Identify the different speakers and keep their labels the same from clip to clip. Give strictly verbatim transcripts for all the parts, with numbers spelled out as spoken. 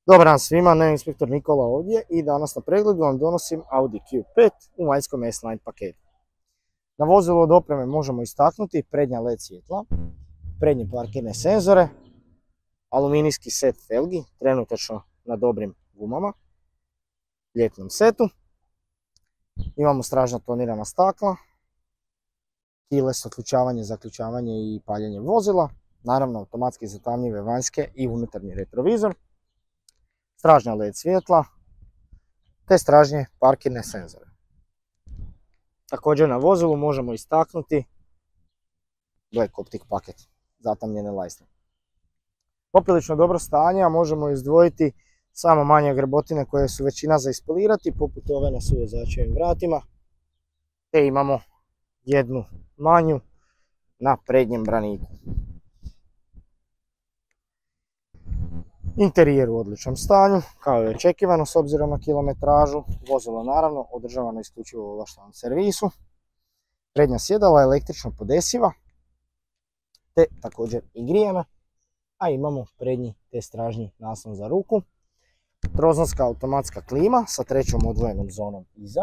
Speaker 1: Dobar dan svima, ne inspektor Nikola ovdje i danas na pregledu vam donosim Audi Q pet u vanjskom S-Line paketu. Na vozilu od opreme možemo istaknuti prednja L E D svjetla, prednje parkirne senzore, aluminijski set felgi, trenutačno na dobrim gumama, ljetnom setu. Imamo stražna tonirana stakla, keyless otključavanje, zaključavanje i paljenje vozila, naravno automatski zatamljive vanjske i unutarnji retrovizor, stražnja L E D svjetla te stražnje parkirne senzore. Također na vozilu možemo istaknuti Black Optic paket, zatamljene lajsne. Poprilično dobro stanje, a možemo izdvojiti samo manje grbotine koje su većina za ispolirati, poput ove na suvozačevim vratima, te imamo jednu manju na prednjem braniku. Interijer u odličnom stanju, kao i očekivano s obzirom na kilometražu. Vozilo naravno održavano isključivo u ovlaštenom servisu. Prednja sjedala električno podesiva, te također i grijana, a imamo prednji te stražnji naslon za ruku. Trozonska automatska klima sa trećom odvojenom zonom iza.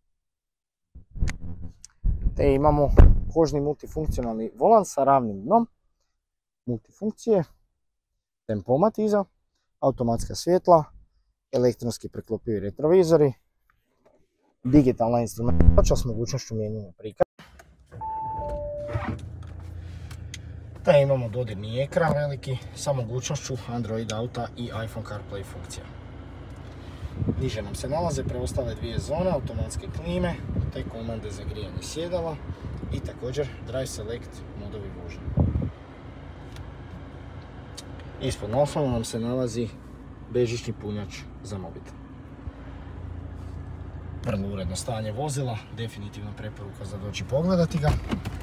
Speaker 1: Te imamo kožni multifunkcionalni volan sa ravnim dnom, multifunkcije, tempomat iza, automatska svjetla, elektronski preklopivi retrovizori, digitalna instrumentača s mogućnošću mijenjanja prikaza. Te imamo dodirni ekran veliki sa mogućnošću Android Auta i iPhone CarPlay funkcija. Niže nam se nalaze preostale dvije zone, automatske klime, te komande za grijanje sjedala i također Drive Select modovi vožnje. Ispod naslona nam se nalazi bežični punjač za mobitel. Vrlo uredno stanje vozila, definitivno preporuka za doći pogledati ga.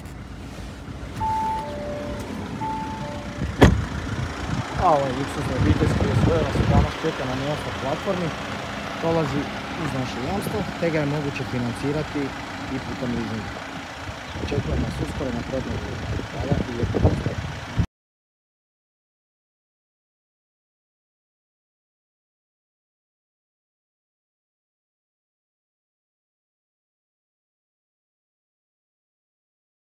Speaker 1: A ovaj luksuzni obiteljski S U V vas danas čeka na Neostar platformi, dolazi uz naše jamstvo, te ga je moguće financirati i putem leasinga. Očekujem vas uskoro na prodaju. Hvala i lijepo.